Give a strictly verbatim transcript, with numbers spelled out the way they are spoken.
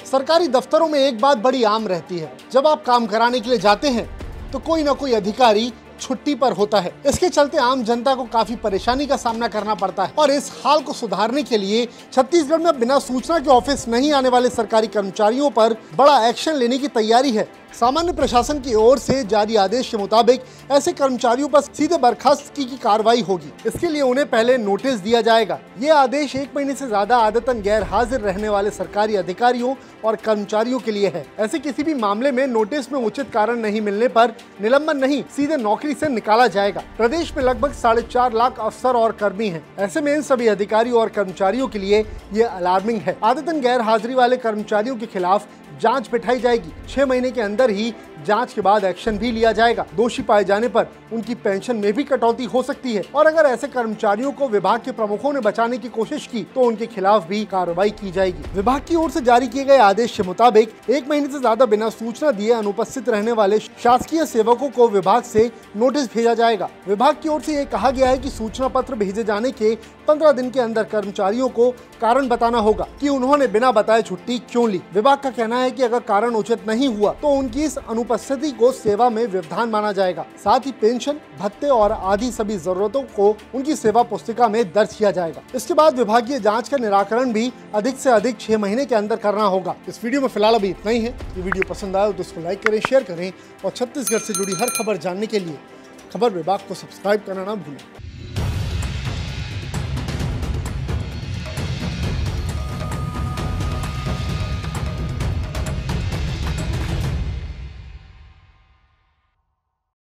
सरकारी दफ्तरों में एक बात बड़ी आम रहती है, जब आप काम कराने के लिए जाते हैं तो कोई ना कोई अधिकारी छुट्टी पर होता है। इसके चलते आम जनता को काफी परेशानी का सामना करना पड़ता है और इस हाल को सुधारने के लिए छत्तीसगढ़ में बिना सूचना के ऑफिस नहीं आने वाले सरकारी कर्मचारियों पर बड़ा एक्शन लेने की तैयारी है। सामान्य प्रशासन की ओर से जारी आदेश के मुताबिक ऐसे कर्मचारियों पर सीधे बर्खास्तगी की कार्रवाई होगी। इसके लिए उन्हें पहले नोटिस दिया जाएगा। ये आदेश एक महीने से ज्यादा आदतन गैर हाजिर रहने वाले सरकारी अधिकारियों और कर्मचारियों के लिए है। ऐसे किसी भी मामले में नोटिस में उचित कारण नहीं मिलने पर निलंबन नहीं, सीधे नौकरी से निकाला जाएगा। प्रदेश में लगभग साढ़े चार लाख अफसर और कर्मी हैं। ऐसे में इन सभी अधिकारियों और कर्मचारियों के लिए ये अलार्मिंग है। आदतन गैर हाजिरी वाले कर्मचारियों के खिलाफ जांच बिठाई जाएगी। छह महीने के अंदर ही जांच के बाद एक्शन भी लिया जाएगा। दोषी पाए जाने पर उनकी पेंशन में भी कटौती हो सकती है और अगर ऐसे कर्मचारियों को विभाग के प्रमुखों ने बचाने की कोशिश की तो उनके खिलाफ भी कार्रवाई की जाएगी। विभाग की ओर से जारी किए गए आदेश के मुताबिक एक महीने से ज्यादा बिना सूचना दिए अनुपस्थित रहने वाले शासकीय सेवकों को विभाग से नोटिस भेजा जाएगा। विभाग की ओर से ये कहा गया है कि सूचना पत्र भेजे जाने के पंद्रह दिन के अंदर कर्मचारियों को कारण बताना होगा कि उन्होंने बिना बताए छुट्टी क्यों ली। विभाग का कहना है कि अगर कारण उचित नहीं हुआ तो उनकी इस अनुपस्थिति को सेवा में व्यवधान माना जाएगा। साथ ही पेंशन, भत्ते और आदि सभी जरूरतों को उनकी सेवा पुस्तिका में दर्ज किया जाएगा। इसके बाद विभागीय जांच का निराकरण भी अधिक से अधिक छह महीने के अंदर करना होगा। इस वीडियो में फिलहाल अभी इतना ही है। ये वीडियो पसंद आया तो इसको लाइक करें, शेयर करें और छत्तीसगढ़ से जुड़ी हर खबर जानने के लिए खबर विभाग को सब्सक्राइब करना ना भूलें।